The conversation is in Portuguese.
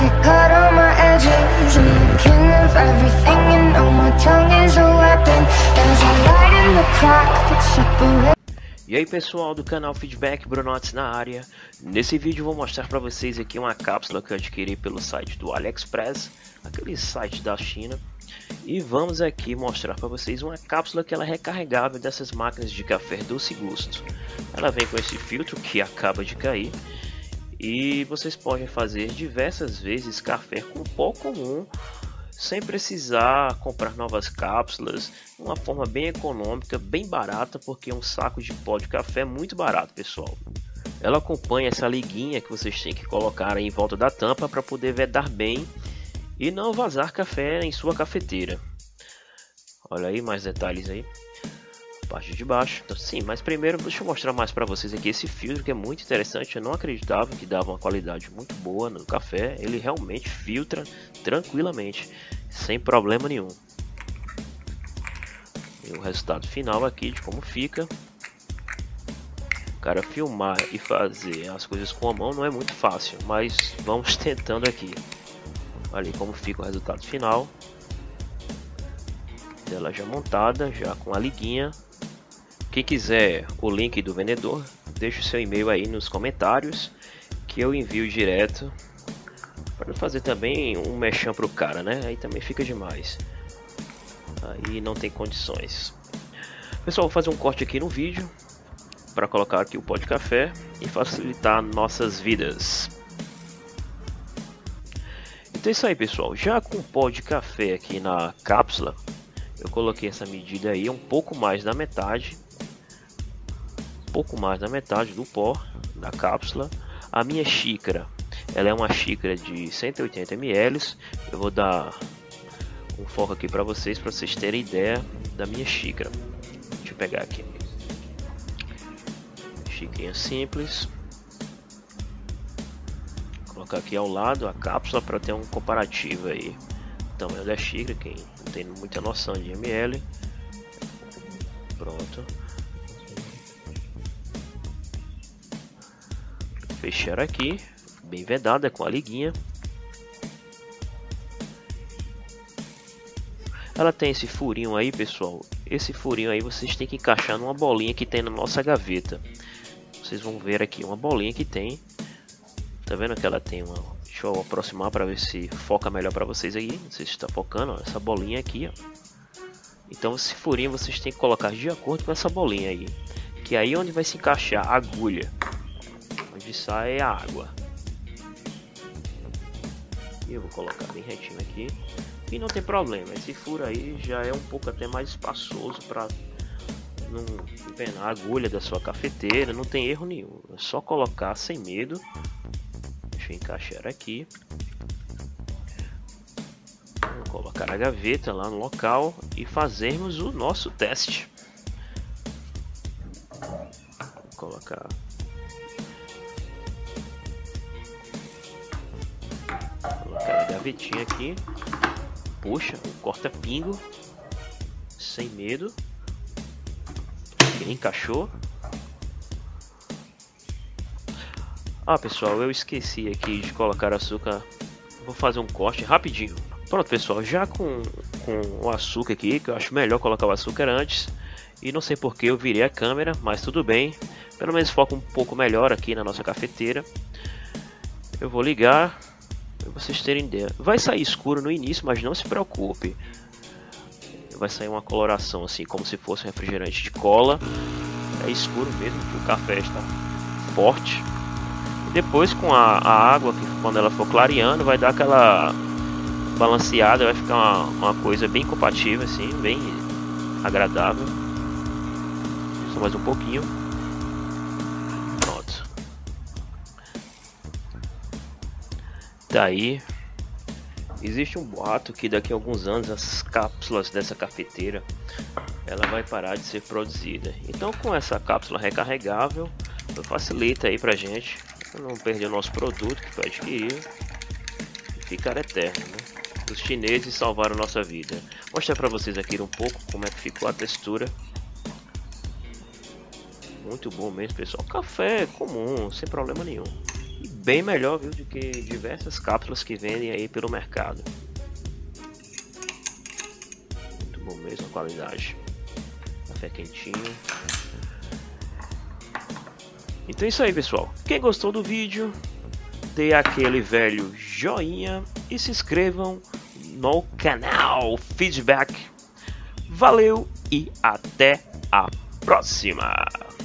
get caught on my edges. I'm the king of everything, you know my tongue is a weapon. There's a light in the crack that separates. E aí pessoal do canal Feedback, Brunotes na área. Nesse vídeo vou mostrar para vocês aqui uma cápsula que eu adquiri pelo site do AliExpress, aquele site da China. E vamos aqui mostrar para vocês uma cápsula que ela é recarregável dessas máquinas de café Doce Gusto. Ela vem com esse filtro que acaba de cair. E vocês podem fazer diversas vezes café com pó comum, sem precisar comprar novas cápsulas, uma forma bem econômica, bem barata, porque um saco de pó de café é muito barato, pessoal. Ela acompanha essa liguinha que vocês têm que colocar aí em volta da tampa para poder vedar bem e não vazar café em sua cafeteira. Olha aí mais detalhes aí, parte de baixo. Então, sim, mas primeiro deixa eu mostrar mais para vocês aqui esse filtro que é muito interessante. Eu não acreditava que dava uma qualidade muito boa no café. Ele realmente filtra tranquilamente, sem problema nenhum. E o resultado final aqui de como fica. Cara, filmar e fazer as coisas com a mão não é muito fácil, mas vamos tentando aqui. Olha aí como fica o resultado final. Ela já montada, já com a liguinha. Quem quiser o link do vendedor, deixa o seu e-mail aí nos comentários que eu envio direto, para fazer também um merchan pro cara, né? Aí também fica demais, aí não tem condições. Pessoal, vou fazer um corte aqui no vídeo para colocar aqui o pó de café e facilitar nossas vidas. Então é isso aí, pessoal. Já com o pó de café aqui na cápsula, eu coloquei essa medida aí, um pouco mais da metade. Do pó da cápsula. A minha xícara, ela é uma xícara de 180 ml. Eu vou dar um foco aqui para vocês terem ideia da minha xícara. Deixa eu pegar aqui. Xícara simples. Vou colocar aqui ao lado a cápsula para ter um comparativo aí. O tamanho da xícara, quem não tem muita noção de ml. Pronto. Fechar aqui, bem vedada com a liguinha. Ela tem esse furinho aí, pessoal. Esse furinho aí vocês têm que encaixar numa bolinha que tem na nossa gaveta. Vocês vão ver aqui uma bolinha que tem. Tá vendo que ela tem uma... Deixa eu aproximar para ver se foca melhor para vocês aí. Não sei se está focando, ó, essa bolinha aqui, ó. Então esse furinho vocês têm que colocar de acordo com essa bolinha aí, que é aí onde vai se encaixar a agulha. Onde sai a água. E eu vou colocar bem retinho aqui. E não tem problema, esse furo aí já é um pouco até mais espaçoso para não empenar a agulha da sua cafeteira. Não tem erro nenhum, é só colocar sem medo. Deixa eu encaixar aqui. Vou colocar a gaveta lá no local e fazermos o nosso teste. Vou colocar a gavetinha aqui. Puxa, um corta-pingo sem medo. Encaixou. Ah, pessoal, eu esqueci aqui de colocar açúcar. Vou fazer um corte rapidinho. Pronto, pessoal, já com o açúcar aqui, que eu acho melhor colocar o açúcar antes. E não sei porque eu virei a câmera, mas tudo bem. Pelo menos foca um pouco melhor aqui na nossa cafeteira. Eu vou ligar, para vocês terem ideia. Vai sair escuro no início, mas não se preocupe. Vai sair uma coloração assim, como se fosse um refrigerante de cola. É escuro mesmo, que o café está forte. E depois com a água, que quando ela for clareando, vai dar aquela balanceada. Vai ficar uma coisa bem compatível assim, bem agradável. Só mais um pouquinho. Pronto. Daí existe um boato que daqui a alguns anos as cápsulas dessa cafeteira ela vai parar de ser produzida. Então com essa cápsula recarregável facilita aí pra gente não perder o nosso produto que foi adquirido e ficar eterno, né? Os chineses salvaram nossa vida. Vou mostrar pra vocês aqui um pouco como é que ficou a textura. Muito bom mesmo, pessoal. Café comum, sem problema nenhum. E bem melhor, viu, do que diversas cápsulas que vendem aí pelo mercado. Muito bom mesmo a qualidade. Café quentinho. Então é isso aí, pessoal. Quem gostou do vídeo, dê aquele velho joinha e se inscrevam no canal Feedback. Valeu e até a próxima!